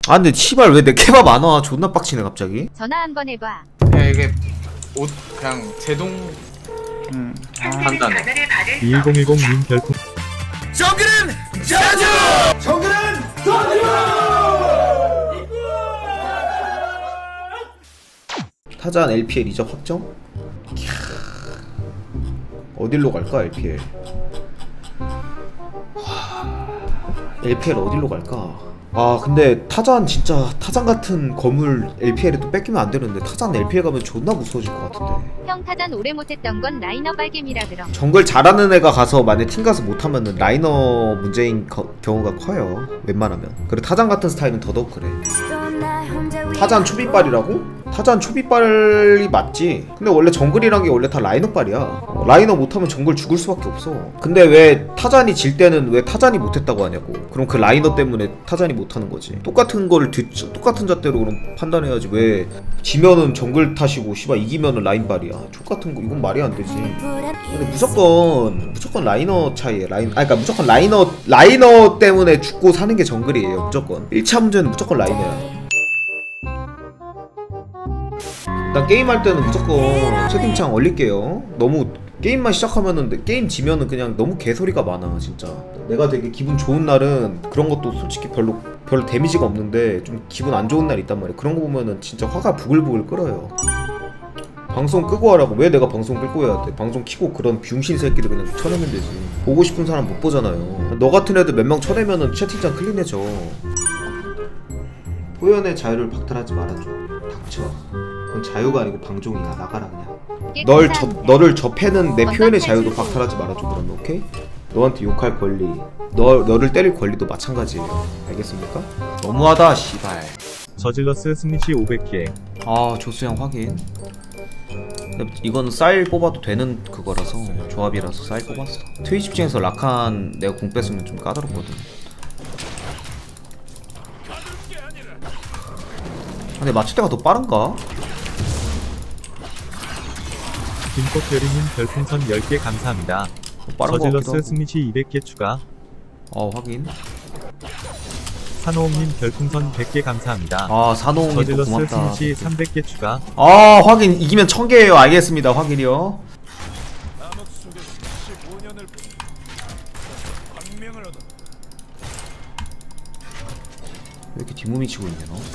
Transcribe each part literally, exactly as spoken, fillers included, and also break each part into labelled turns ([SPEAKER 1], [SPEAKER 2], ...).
[SPEAKER 1] 아 근데 시발 왜 내 케밥 안 와? 존나 빡치네 갑자기.
[SPEAKER 2] 전화 한번 해봐.
[SPEAKER 3] 야 이게 옷 그냥 제동
[SPEAKER 4] 음.
[SPEAKER 3] 판단해.
[SPEAKER 5] 이천십 님 별풍
[SPEAKER 1] 정글은 자주! 정글은 자주! 타잔 엘피엘 이적 확정? 어딜로 갈까 엘피엘? 엘피엘 어딜로 갈까? 아 근데 타잔 진짜 타잔 같은 건물 엘피엘에 또 뺏기면 안 되는데 타잔 엘피엘 가면 존나 무서워질 것 같은데.
[SPEAKER 2] 형 타잔 오래 못했던 건 라이너 빨겜이라 그럼.
[SPEAKER 1] 정글 잘하는 애가 가서 만약 팀 가서 못하면은 라이너 문제인 거, 경우가 커요 웬만하면. 그리고 타잔 같은 스타일은 더더욱 그래. 타잔 초비빨이라고? 타잔 초비빨이 맞지. 근데 원래 정글이란 게 원래 다 라이너빨이야. 어, 라이너 못하면 정글 죽을 수밖에 없어. 근데 왜 타잔이 질 때는 왜 타잔이 못했다고 하냐고. 그럼 그 라이너 때문에 타잔이 못하는 거지. 똑같은 거를 듣, 똑같은 잣대로 그럼 판단해야지. 왜 지면은 정글 탓이고 씨발 이기면은 라인빨이야. 족같은 거 이건 말이 안 되지. 근데 무조건 무조건 라이너 차이에 라인. 아 그러니까 무조건 라이너 라이너 때문에 죽고 사는 게 정글이에요. 무조건 일 차 문제는 무조건 라이너야. 일단 게임할 때는 무조건 채팅창 올릴게요. 너무 게임만 시작하면은 게임 지면은 그냥 너무 개소리가 많아 진짜. 내가 되게 기분 좋은 날은 그런 것도 솔직히 별로 별로 데미지가 없는데 좀 기분 안 좋은 날 있단 말이야. 그런 거 보면은 진짜 화가 부글부글 끓어요. 방송 끄고 하라고. 왜 내가 방송 끄고 해야 돼? 방송 키고 그런 병신 새끼들 그냥 쳐내면 되지. 보고 싶은 사람 못 보잖아요. 너 같은 애들 몇 명 쳐내면은 채팅창 클린해져. 표현의 자유를 박탈하지 말아줘. 닥쳐. 그건 자유가 아니고 방종이야. 나가라 그냥. 널 저, 너를 접해는 내 표현의 자유도 박탈하지 말아줘. 그러면 오케이? 너한테 욕할 권리, 너, 너를 때릴 권리도 마찬가지예요. 알겠습니까? 너무하다 씨발.
[SPEAKER 5] 저질러스 승리시 오백 개.
[SPEAKER 1] 아 조수형 확인. 근데 이건 쌀 뽑아도 되는 그거라서 조합이라서 쌀 뽑았어. 트위치 입장에서 라칸 내가 공 뺐으면 좀 까다롭거든. 근데 맞출 때가 더 빠른가?
[SPEAKER 5] 김꽃별이님 별풍선 열 개 감사합니다.
[SPEAKER 1] 빠른
[SPEAKER 5] 저질러스 승리시 이백 개 추가.
[SPEAKER 1] 어 확인.
[SPEAKER 5] 산호홍님 별풍선 백 개 감사합니다.
[SPEAKER 1] 아 산호홍님
[SPEAKER 5] 저질러스
[SPEAKER 1] 고맙다.
[SPEAKER 5] 승리시 삼백 개 추가.
[SPEAKER 1] 아 확인. 이기면 천 개예요. 알겠습니다. 확인이요. 왜 이렇게 뒷몸이 치고 있냐 너?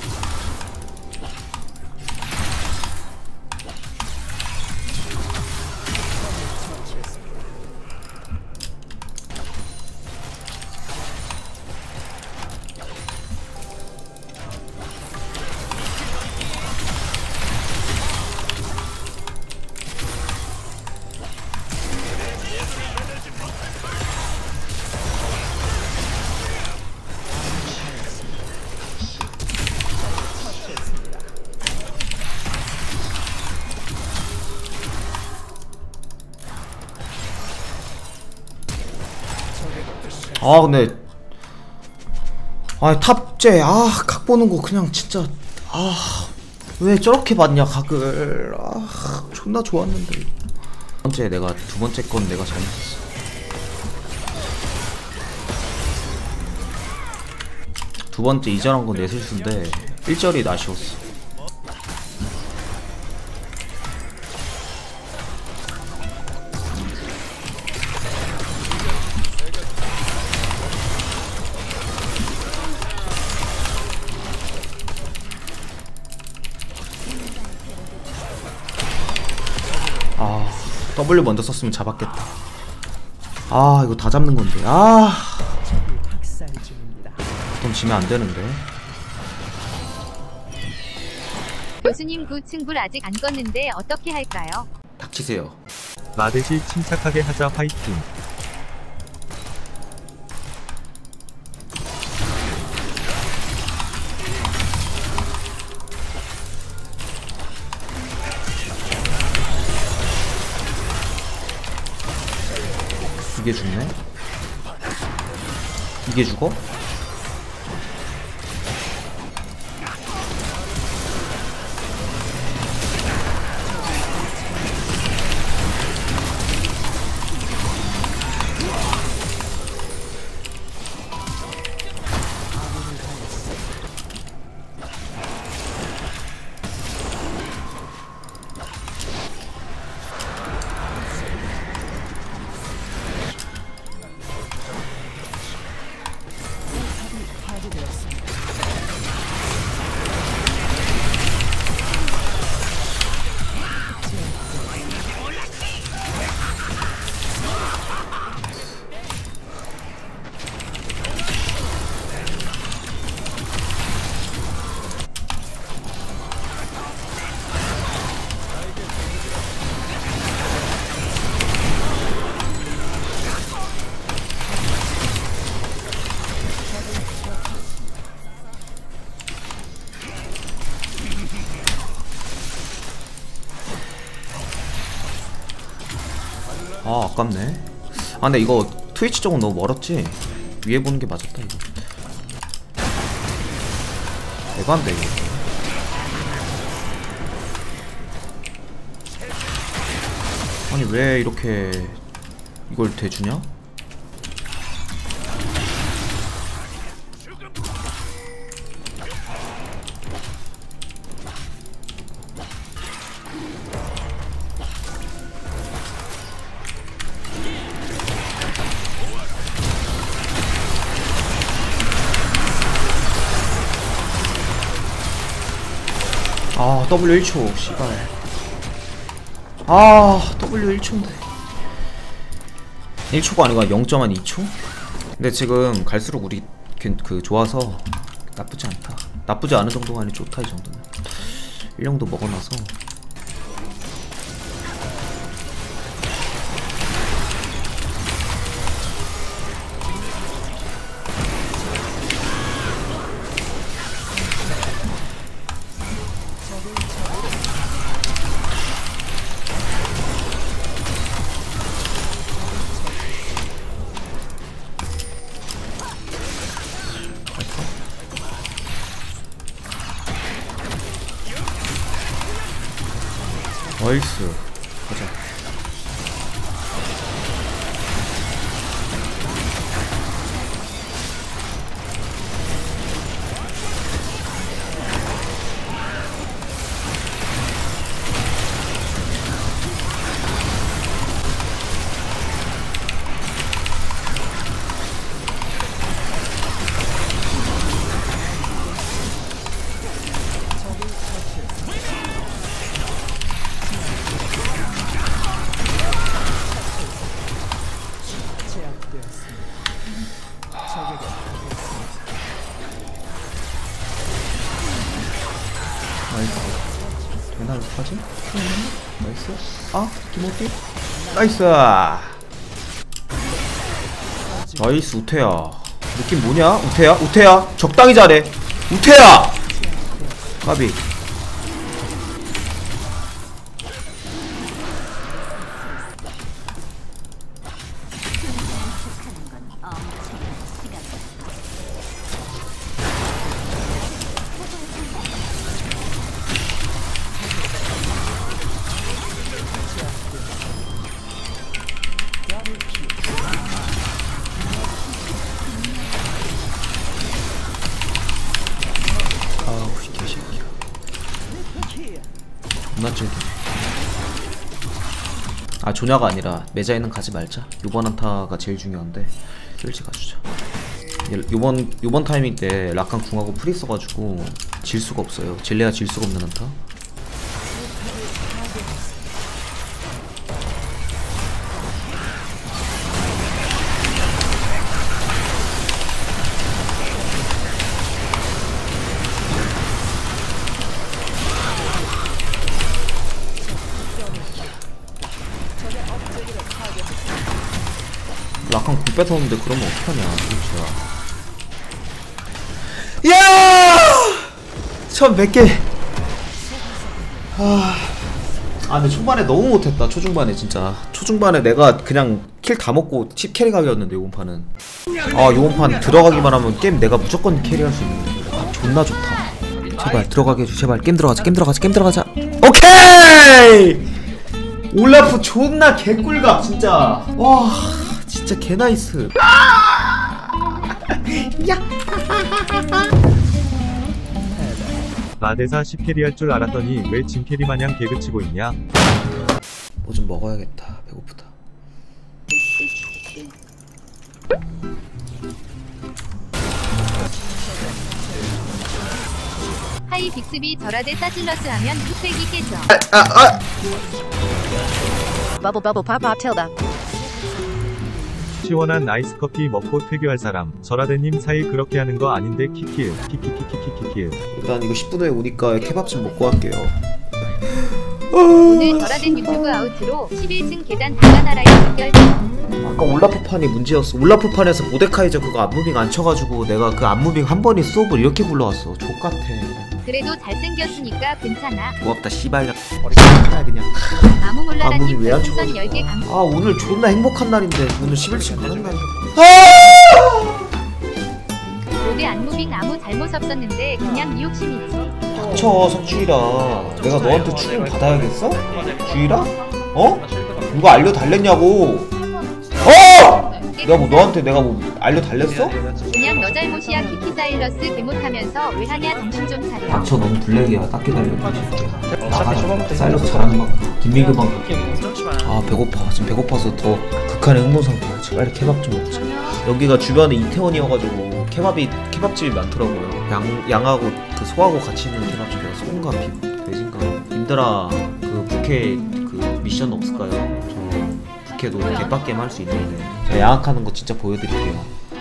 [SPEAKER 1] 아 근데 아 탑재 아 각 보는 거 그냥 진짜 아 왜 저렇게 봤냐 각을. 아 존나 좋았는데. 두 번째 내가 두 번째 건 내가 잘못했어. 두 번째 이전한 건 내 실수인데 일 절이 아쉬웠어. 아 W 먼저 썼으면 잡았겠다. 아 이거 다 잡는 건데. 아 그럼 지면 안 되는데.
[SPEAKER 2] 교수님 구 층불 아직 안 껐는데 어떻게 할까요?
[SPEAKER 1] 닥치세요.
[SPEAKER 5] 마대시 침착하게 하자 화이팅.
[SPEAKER 1] 이게 죽네? 이게 죽어? 아 아깝네. 아 근데 이거 트위치 쪽은 너무 멀었지. 위에 보는 게 맞았다 이거. 대박인데 이거. 아니 왜 이렇게 이걸 대주냐? 아 더블유 일 초 씨발. 아 더블유 일 초인데 일 초가 아니고 영 점 이 초? 근데 지금 갈수록 우리 그 좋아서 나쁘지 않다. 나쁘지 않은 정도가 아니라 좋다 이 정도는. 일령도 먹어놔서. 나이스. 가자. 나이스. 되나 어떡하지? 나이스. 아 김호띠. 나이스. 나이스 우태야. 느낌 뭐냐? 우태야? 우태야? 적당히 잘해. 우태야! 까비. 아우 이 개새끼야. 존나 찔게. 아 조냐가 아니라 매자에는 가지 말자. 요번 한타가 제일 중요한데 일찍 가주자. 요번 요번 타이밍 때 라칸 궁하고 프리 써가지고 질 수가 없어요. 질레야 질 수가 없는 한타. 라칸 궁 뺏었는데 그러면 어떡하냐 진짜. 야! 전 몇 개. 아. 아 근데 초반에 너무 못했다. 초중반에 진짜. 초중반에 내가 그냥 킬 다 먹고 칩 캐리각이었는데 요번 판은. 아 요번 판 들어가기만 하면 게임 내가 무조건 캐리할 수 있는데. 아 존나 좋다. 제발 들어가게 해줘. 제발 게임 들어가자. 게임 들어가자. 게임 들어가자. 오케이! 올라프 존나 개꿀각 진짜. 와 진짜 개나이스. 야.
[SPEAKER 5] 마대사 십 캐리 할 줄 알았더니 왜 짐캐리 마냥 개그치고 있냐?
[SPEAKER 1] 뭐 좀 먹어야겠다. 배고프다.
[SPEAKER 2] 하이 빅스비 절하대 사질러스 하면 뚝배기 깨져.
[SPEAKER 1] 아, 아.
[SPEAKER 4] Bubble bubble pop pop tilde.
[SPEAKER 5] 시원한 아이스 커피 먹고 퇴교할 사람. 절하대님 사일 그렇게 하는 거 아닌데 키킬 키키키키키키킬.
[SPEAKER 1] 일단 이거 십 분 후에 오니까 케밥 좀 먹고 갈게요.
[SPEAKER 2] 오늘 절하된 유튜브 아웃으로 십일 층 계단 다가나라의 연결.
[SPEAKER 1] 아까 올라프판이 문제였어. 올라프판에서 모데카이저 그거 안무빙 안 쳐가지고 내가 그 안무빙 한 번이 수업을 이렇게 굴러왔어. 족같아.
[SPEAKER 2] 그래도 잘생겼으니까 괜찮아.
[SPEAKER 1] 고맙다 씨발. 씨발 그냥.
[SPEAKER 2] 아무 몰라라님
[SPEAKER 1] 안무빙 왜안
[SPEAKER 2] 별풍선
[SPEAKER 1] 쳐가지고.
[SPEAKER 2] 열 개 감.
[SPEAKER 1] 아 오늘 존나 행복한 날인데 오늘 십일 층 가는 날.
[SPEAKER 2] 로데 안무빙 아무 잘못 없었는데 그냥 미욕심이지.
[SPEAKER 1] 닥쳐 성주일아. 내가 너한테 축임 받아야겠어? 주일아? 어? 누가 알려 달랬냐고. 어! 내가 뭐 너한테 내가 뭐 알려 달랬어?
[SPEAKER 2] 그냥 너 잘못이야. 키키사일러스 개 못하면서 왜 하냐. 정신 좀 차려.
[SPEAKER 1] 닥쳐 너무 블랙이야. 딱히 달려. 나가. 사일러스 잘하는 만큼. 김민규만큼. 아 배고파. 지금 배고파서 더 극한의 흥분 상태야. 지금 빨리 케밥 좀 먹자. 여기가 주변에 이태원이어가지고 케밥이 케밥집이 많더라고요. 양 양하고 그 소하고 같이 있는 케밥집이라 소인가 비 돼지인가. 님들아 그 부캐 그 미션 없을까요? 저 부캐도 개빡게임 할 수 있는데 제가 양악하는 거 진짜 보여드릴게요.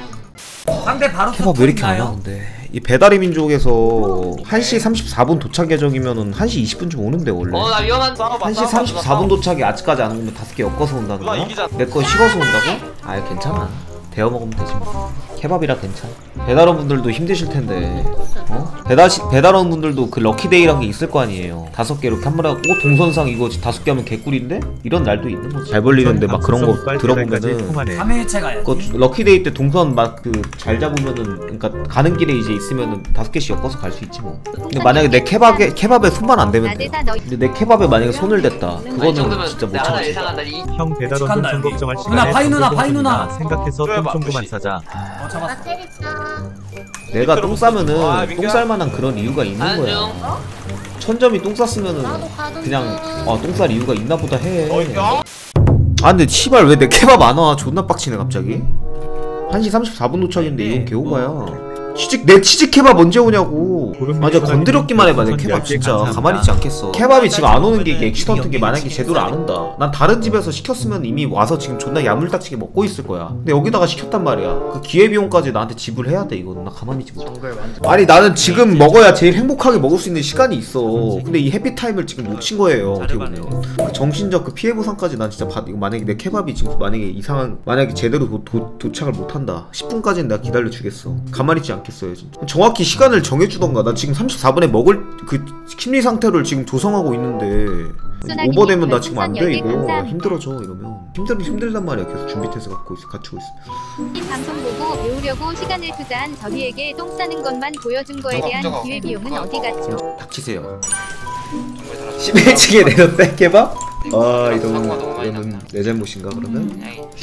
[SPEAKER 4] 상대 바로
[SPEAKER 1] 케밥 왜 이렇게 안 와 근데 이 배달의 민족에서 한 시 삼십사 분 도착 예정이면은 한 시 이십 분쯤 오는데 원래
[SPEAKER 6] 어 나 위험한
[SPEAKER 1] 한 시 삼십사 분 도착이 아직까지 안 오면 다섯 개 엮어서 온다는 거야? 내 거 식어서 온다고? 아이 괜찮아 데워 먹으면 되지 뭐. 케밥이라 괜찮아. 배달원 분들도 힘드실 텐데 어? 배달 배달원 분들도 그 럭키데이란 게 있을 거 아니에요. 다섯 개 이렇게 한 번에 하고 어, 동선상 이거 다섯 개 하면 개꿀인데 이런 날도 있는 거지. 잘 벌리는데 막 그런 거 들어보면은
[SPEAKER 4] 삼 일째 가야지.
[SPEAKER 1] 그 럭키데이 때 동선 막 그 잘 잡으면은 그러니까 가는 길에 이제 있으면은 다섯 개씩 엮어서 갈 수 있지 뭐. 근데 만약에 내 케밥에 케밥에 손만 안 대면 돼. 근데 내 케밥에 만약에 손을 댔다. 그거는 진짜 못 참지.
[SPEAKER 5] 형 배달원
[SPEAKER 4] 축한다,
[SPEAKER 5] 동선
[SPEAKER 4] 여기.
[SPEAKER 5] 걱정할
[SPEAKER 4] 누나,
[SPEAKER 5] 시간에
[SPEAKER 4] 파이 누나,
[SPEAKER 5] 정보
[SPEAKER 4] 파이 누나.
[SPEAKER 5] 보내주나 생각해서 똥 좀그만 싸자.
[SPEAKER 4] 어 잡았어.
[SPEAKER 1] 내가 똥 싸면은 똥 쌀 만한 그런 이유가 있는 거야. 천점이 똥 쌌으면은 그냥 아 똥 쌀 이유가 있나 보다 해. 아 근데 시발 왜 내 케밥 안 와? 존나 빡치네 갑자기. 한 시 삼십사 분 도착인데 이건 개오바야. 치직 내 치즈 케밥 언제 오냐고. 맞아 건드렸기만 해봐 내 케밥 진짜 가만히 있지 않겠어. 케밥이 지금 안 오는 게 이게 액시던트게 만약에 제대로 안 온다. 난 다른 집에서 시켰으면 이미 와서 지금 존나 야물딱지게 먹고 있을 거야. 근데 여기다가 시켰단 말이야. 그 기회비용까지 나한테 지불해야 돼. 이거는 나 가만히 있지 못해. 아니 나는 지금 먹어야 제일 행복하게 먹을 수 있는 시간이 있어. 근데 이 해피타임을 지금 놓친 거예요 어떻게 보면. 그 정신적 그 피해 보상까지 난 진짜 받. 이거 만약에 내 케밥이 지금 만약에 이상한 만약에 제대로 도, 도, 도착을 못한다 십 분까지는 내가 기다려 주겠어. 가만히 있지 않겠어요 진짜. 정확히 시간을 정해주던가. 나 지금 삼십사 분에 먹을 그 심리 상태를 지금 조성하고 있는데 오버되면 나 지금 안 돼 이거. 힘들어져 이러면. 힘들 힘들단 말이야. 계속 준비 태세 갖고 있어 갖추고 있어.
[SPEAKER 2] 이 방송 보고 배우려고 시간을 투자한 저희에게 똥 싸는 것만 보여준 거에 대한 기회비용은 어디 갔죠?
[SPEAKER 1] 닥치세요. 십일 층에 내렸대 케밥? 아 이러면 이러면 내 잘못인가 그러면?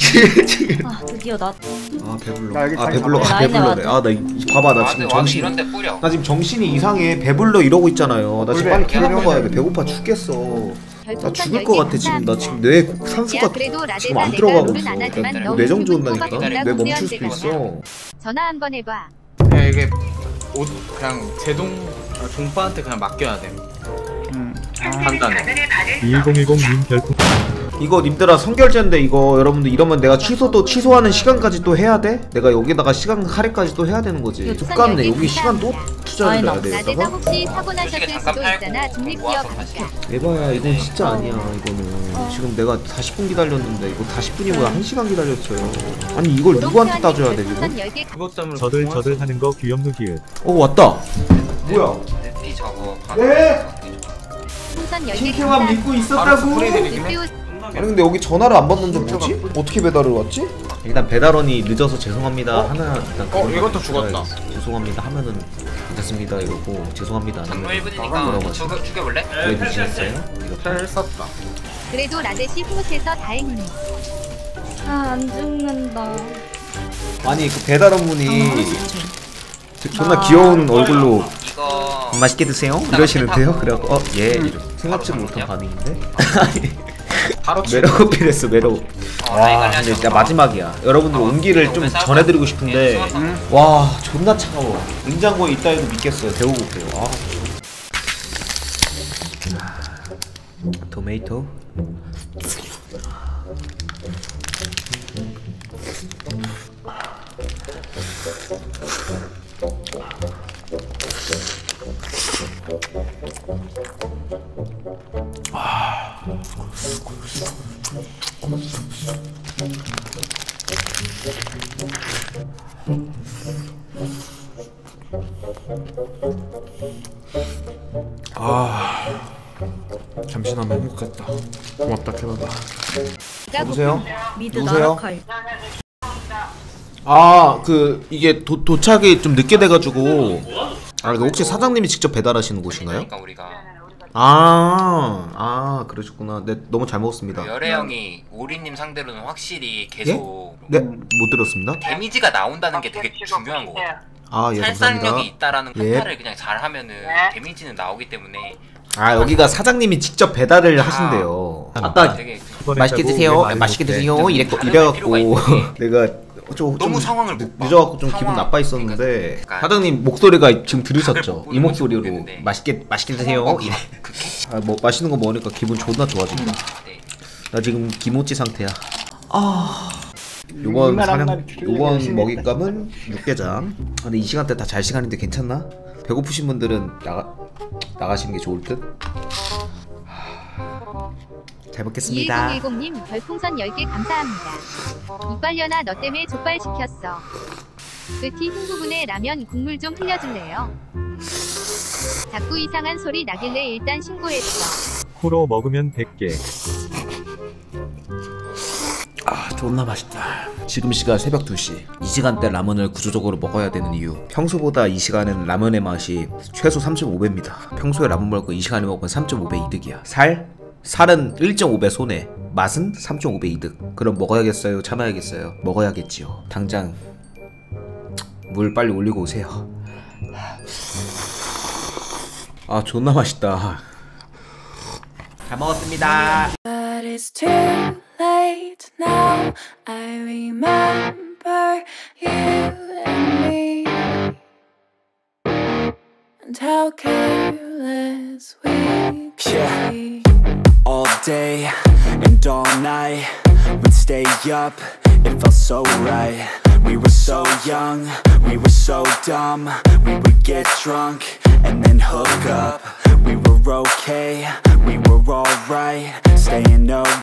[SPEAKER 7] 아 드디어 나
[SPEAKER 1] 아 배불러. 아 배불러. 아
[SPEAKER 7] 라인에
[SPEAKER 1] 배불러래. 아 나 봐봐 나 지금 정신 나 지금 정신이 이상해. 배불러 이러고 있잖아요. 나 지금 빨리 케밥 먹어야 돼. 배고파 죽겠어. 나 죽을 것 같아 지금. 나 지금 뇌 산소가 지금 안 들어가고 있어. 나 뇌정 좋은다니까. 뇌 멈출 수도 있어.
[SPEAKER 2] 전화 한번 해봐.
[SPEAKER 3] 그냥 이게 옷 그냥 제동 아, 동빠한테 그냥 맡겨야 돼. 음. 판단을.
[SPEAKER 5] 이일공일공 님 별풍.
[SPEAKER 1] 이거 님들아 선결제인데 이거 여러분들 이러면 내가 취소도 취소하는 시간까지 또 해야 돼? 내가 여기다가 시간 할애까지 또 해야 되는 거지. 똑같네. 여기 시간 또 투자를 해야 돼.
[SPEAKER 2] 나대가
[SPEAKER 1] 여기다가.
[SPEAKER 2] 혹시 사고 나셨을 수도 있잖아. 중립기업
[SPEAKER 1] 에바야 이건 진짜 아니야. 이거는 지금 내가 사십 분 기다렸는데 이거 사십 분이 뭐야 한 시간 기다렸어요. 아니 이걸 누구한테 따져야 돼 지금?
[SPEAKER 3] 그것 때문에
[SPEAKER 5] 저들 저들 하는 거 귀염누 기읒.
[SPEAKER 1] 어 왔다. 뭐야?
[SPEAKER 6] 네 저거
[SPEAKER 1] 네?
[SPEAKER 2] 풍선 열 개
[SPEAKER 1] 킹크만 믿고 있었다고? 아니 근데 여기 전화를 안 받는데 뭐지? 어떻게 배달을 왔지? 일단 배달원이 늦어서 죄송합니다
[SPEAKER 3] 어?
[SPEAKER 1] 하나 일단
[SPEAKER 3] 어, 이것도 죽었다.
[SPEAKER 1] 죄송합니다 하면은 괜찮습니다 이러고 죄송합니다 안
[SPEAKER 6] 전무
[SPEAKER 1] 하면
[SPEAKER 6] 일 분이니까 죽여, 죽여볼래?
[SPEAKER 1] 왜 늦으셨어요?
[SPEAKER 3] 잘 썼다.
[SPEAKER 2] 그래도 라데시 흐뭇해서 다행이네.
[SPEAKER 7] 아 안 죽는다.
[SPEAKER 1] 아니 그 배달원 분이 존나 귀여운 얼굴로
[SPEAKER 6] 이거
[SPEAKER 1] 맛있게 드세요? 이러시는데요? 그래갖고 어? 예 생각지도 못한 반응인데?
[SPEAKER 3] 바로
[SPEAKER 1] 매력 어필했어 매력.
[SPEAKER 6] 어,
[SPEAKER 1] 와 근데 진짜 마지막이야. 여러분들 온기를 좀 전해드리고 싶은데 와 존나 차가워. 냉장고에 있다 해도 믿겠어요. 데우고 그래요. 아. 토마토 아 잠시나마 행복했다. 고맙다 캐나다. 여보세요?
[SPEAKER 7] 미드
[SPEAKER 1] 누구세요?
[SPEAKER 7] 나락할.
[SPEAKER 1] 아 그 이게 도, 도착이 좀 늦게 돼가지고. 아 이거 혹시 사장님이 직접 배달하시는 곳인가요?
[SPEAKER 6] 그러니까 우리가
[SPEAKER 1] 아, 아 그러셨구나. 네 너무 잘 먹었습니다.
[SPEAKER 6] 열애 형이 오리님 상대로는 확실히 계속
[SPEAKER 1] 네? 못 들었습니다.
[SPEAKER 6] 데미지가 나온다는 게 되게 중요한 거거든.
[SPEAKER 1] 아 예 감사합니다.
[SPEAKER 6] 살상력이 있다라는
[SPEAKER 1] 예.
[SPEAKER 6] 카타를 그냥 잘하면은 데미지는 나오기 때문에.
[SPEAKER 1] 아 여기가 사장님이 직접 배달을 하신대요. 아까
[SPEAKER 6] 되게
[SPEAKER 1] 맛있게 드세요. 맛있게 드세요. 이랬고 이래갖고 내가 좀,
[SPEAKER 6] 너무
[SPEAKER 1] 좀
[SPEAKER 6] 상황을
[SPEAKER 1] 늦,
[SPEAKER 6] 못 봐.
[SPEAKER 1] 늦어갖고 좀
[SPEAKER 6] 상황-
[SPEAKER 1] 기분 나빠 있었는데
[SPEAKER 6] 그러니까
[SPEAKER 1] 사장님 목소리가 지금 들으셨죠?
[SPEAKER 6] 각을 못
[SPEAKER 1] 이
[SPEAKER 6] 보는
[SPEAKER 1] 목소리로
[SPEAKER 6] 건지 모르겠는데.
[SPEAKER 1] 맛있게 맛있게 드세요.
[SPEAKER 6] 어,
[SPEAKER 1] 이래.
[SPEAKER 6] 그
[SPEAKER 1] 아 뭐 맛있는 거 먹으니까 기분 존나 좋아진다.
[SPEAKER 6] 네.
[SPEAKER 1] 나 지금 기모찌 상태야. 아 요번 사냥 요번 먹잇감은 육개장. 아, 근데 이 시간대 다 잘 시간인데 괜찮나? 배고프신 분들은 나가 나가시는 게 좋을 듯. 잘 먹겠습니다.
[SPEAKER 2] 이일공일공님 별풍선 열 개 감사합니다. 이빨려나 너 때문에 족발 시켰어. 그티 흰 부분에 라면 국물 좀 흘려줄래요? 자꾸 이상한 소리 나길래 일단 신고했어.
[SPEAKER 5] 호로 먹으면 백 개.
[SPEAKER 1] 아 존나 맛있다. 지금 시간 새벽 두 시. 이 시간대 라면을 구조적으로 먹어야 되는 이유. 평소보다 이 시간에는 라면의 맛이 최소 삼 점 오 배입니다. 평소에 라면 먹고 이 시간에 먹으면 삼 점 오 배 이득이야. 살? 살은 일 점 오 배 손해. 맛은 삼 점 오 배 이득. 그럼 먹어야겠어요? 참아야겠어요? 먹어야겠지요. 당장 물 빨리 올리고 오세요. 아 존나 맛있다. 잘 먹었습니다.
[SPEAKER 8] But it's too late now. I remember you and me, and how careless we could
[SPEAKER 9] Yeah.
[SPEAKER 8] be.
[SPEAKER 9] All day and all night, we'd stay up, it felt so right. We were so young, we were so dumb. We would get drunk and then hook up. We were okay, we were alright, staying